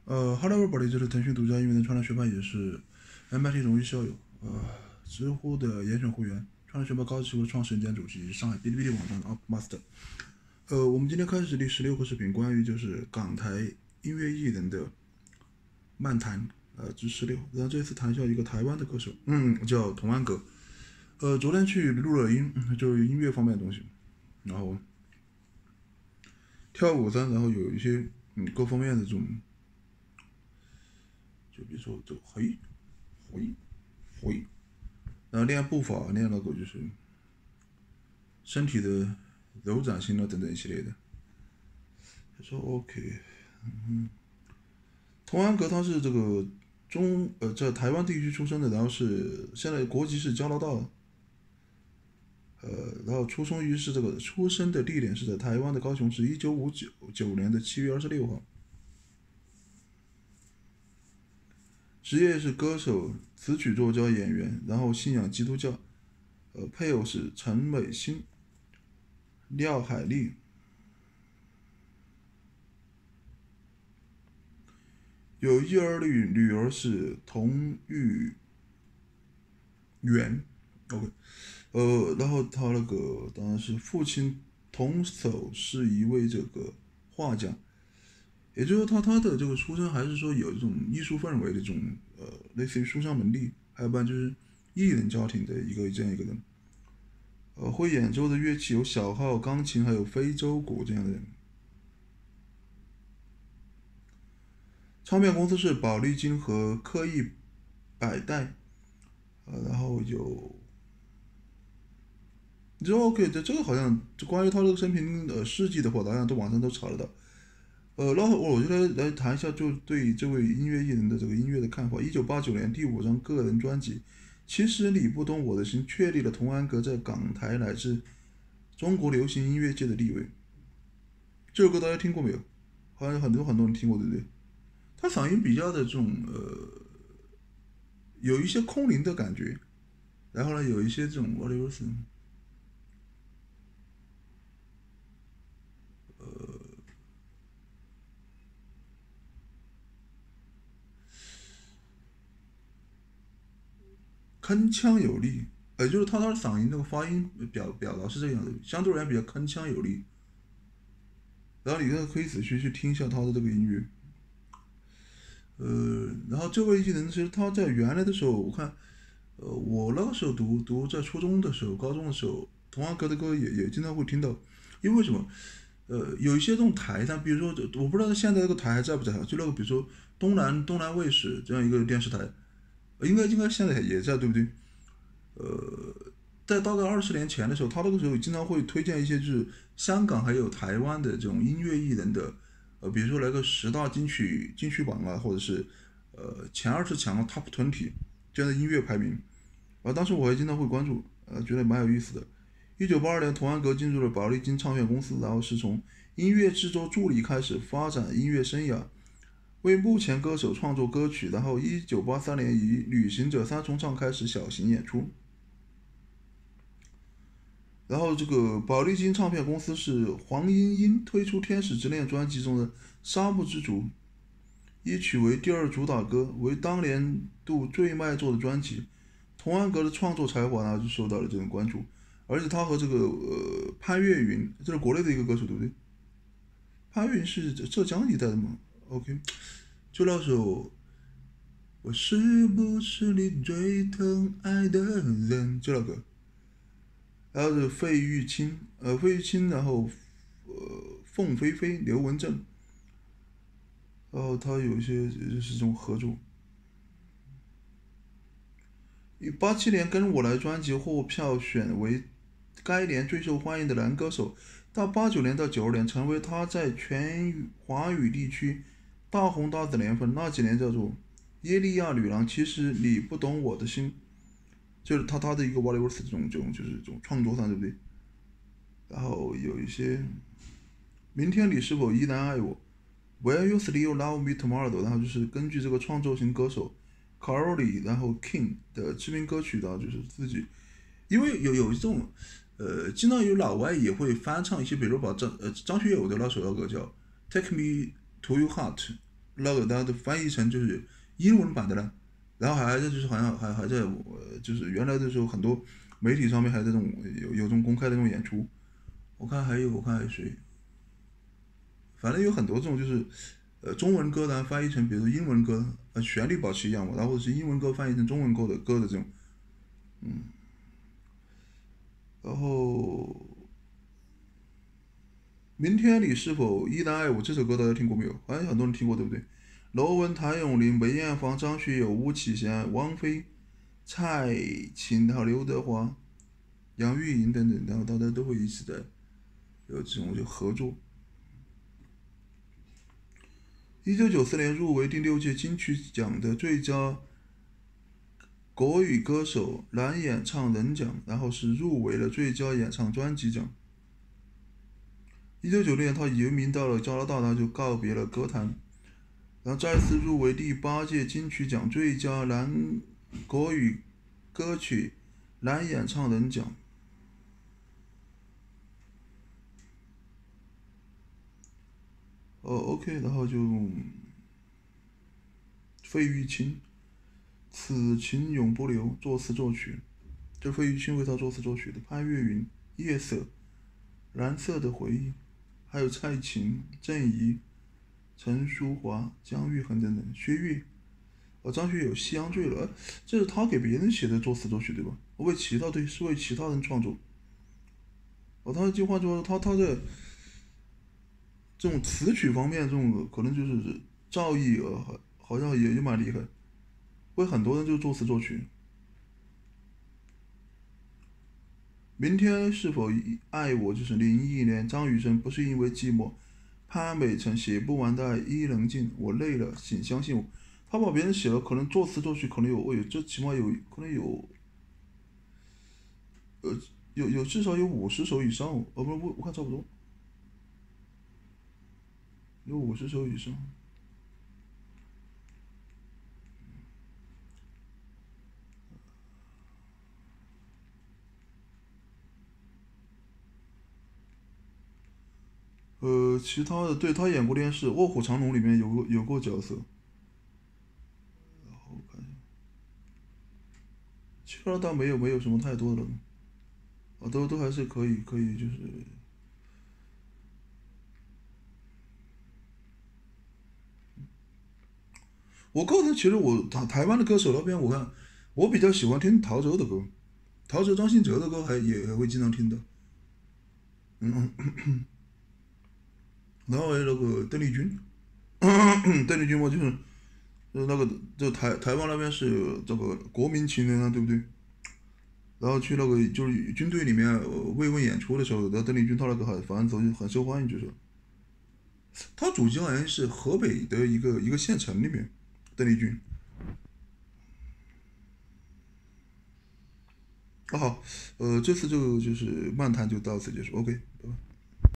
Hello everybody，这是腾讯独家音乐的创作学霸，也是 MIT 荣誉校友，知乎的严选会员，创作学霸高级会创始人兼主席，上海哔哩哔哩网站 UpMaster。我们今天开始第16个视频，关于就是港台音乐艺人的漫谈，之16。然后这次谈一下一个台湾的歌手，叫童安格。昨天去录了音，就是音乐方面的东西，然后跳舞的，然后有一些各方面的这种。就比如说这个回，然后练步伐，练那个就是身体的柔展性啊等等一系列的。他说 OK，童安格他是这个在台湾地区出生的，然后是现在国籍是加拿大的，然后出生的地点是在台湾的高雄市，1959年的7月26号。职业是歌手、词曲作家、演员，然后信仰基督教。配偶是陈美心、廖海丽。有一儿女儿是童玉媛。OK，然后他那个当然是父亲童叟是一位这个画家。也就是说他的这个出身还是说有这种艺术氛围的这种类似于书香门第，还有不然就是艺人家庭的这样一个人。会演奏的乐器有小号、钢琴，还有非洲鼓这样的人。唱片公司是宝丽金和科艺百代，然后有。你说 OK，这个好像关于他这个生平事迹的话，好像都网上都查得到。然后我就来谈一下，就对这位音乐艺人的这个音乐的看法。1989年第5张个人专辑《其实你不懂我的心》确立了童安格在港台乃至中国流行音乐界的地位。这首歌大家听过没有？好像很多人听过，对不对？他嗓音比较的这种有一些空灵的感觉，然后呢有一些这种铿锵有力，就是他的嗓音那个发音表达是这个样子，相对而言比较铿锵有力。然后你可以仔细去听一下他的这个音乐。然后这位艺人其实他在原来的时候，我看，我那个时候读在初中的时候、高中的时候，童安格的歌也经常会听到。因为什么？有一些这种台上，比如说我不知道现在这个台还在不在，就那个比如说东南卫视这样一个电视台，应该现在也在，对不对？在大概20年前的时候，他那个时候经常会推荐一些就是香港还有台湾的这种音乐艺人的，比如说来个10大金曲榜啊，或者是前20强 Top 20这样的音乐排名。当时我还经常会关注，觉得蛮有意思的。1982年，童安格进入了宝丽金唱片公司，然后是从音乐制作助理开始发展音乐生涯，为目前歌手创作歌曲。然后1983年以旅行者3重唱开始小型演出。然后这个宝丽金唱片公司是黄莺莺推出《天使之恋》专辑中的《沙漠之竹》，一曲为第2主打歌，为当年度最卖座的专辑。童安格的创作才华呢就受到了这种关注，而且他和这个潘越云，这是国内的一个歌手，对不对？潘越云是浙江一带的嘛 ？OK， 就那首我是不是你最疼爱的人，就那个。然后是费玉清，然后凤飞飞、刘文正，然后他有一些就是这种合作。87年跟我来专辑获票选为该年最受欢迎的男歌手，到89年到92年成为他在全华语地区大红大紫的年份。那几年叫做耶利亚女郎，其实你不懂我的心，就是他的一个 Bollywood 这种就是这种创作上，对不对？然后有一些明天你是否依然爱我 Will you still love me tomorrow， 然后就是根据这个创作型歌手 Carly 然后 King 的知名歌曲，然后就是自己，因为有这种经常有老外也会翻唱一些，比如把张学友的那首歌叫 Take Me to Your Heart， 那个它的翻译成就是英文版的了，然后还在就是好像还在就是原来的时候很多媒体上面还这种有这种公开的这种演出，我看还有谁，反正有很多这种就是中文歌单翻译成比如说英文歌，旋律保持一样嘛，然后是英文歌翻译成中文歌的这种，然后明天你是否依然爱我这首歌大家听过没有？好像很多人听过对不对？罗文、谭咏麟、梅艳芳、张学友、巫启贤、王菲、蔡琴、还有刘德华、杨钰莹等等，然后大家都会一起在有这种就合作。1994年入围第6届金曲奖的最佳国语歌手男演唱人奖，然后是入围了最佳演唱专辑奖。1996年他移民到了加拿大，他就告别了歌坛，然后再次入围第8届金曲奖最佳男国语歌曲男演唱人奖。OK， 然后就费玉清，此情永不留，作词作曲，这费玉清为他作词作曲的。潘越云、夜色、蓝色的回忆，还有蔡琴、郑怡、陈淑桦、姜育恒等等。薛岳，张学友《夕阳坠了》，这是他给别人写的作词作曲对吧？是为其他人创作。他这句话说他在这种词曲方面，这种可能就是造诣好像也蛮厉害，为很多人就作词作曲。明天是否爱我就是01年，张雨生不是因为寂寞，潘美辰写不完的爱伊能静，我累了，请相信我。他把别人写了，可能作词作曲可能有，这起码有可能有至少有50首以上哦，不，我看差不多有50首以上。其他的，对他演过电视《卧虎藏龙》里面有过角色，然后我看一下，其他倒没有什么太多的了，都还是可以，就是我个人其实台湾的歌手那边，我看我比较喜欢听陶喆的歌，陶喆、张信哲的歌也会经常听的，然后还有那个邓丽君，邓丽君嘛就是那个台湾那边是这个国民情人啊，对不对？然后去那个就是军队里面慰问演出的时候，然后邓丽君她那个反正走就很受欢迎，就是她祖籍好像是河北的一个县城里面，邓丽君。好，这次就是漫谈就到此结束，OK，拜拜。